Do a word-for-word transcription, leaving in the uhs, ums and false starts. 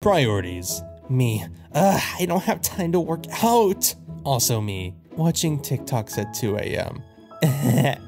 Priorities. Me. Ugh, I don't have time to work out. Also me. Watching TikToks at two A M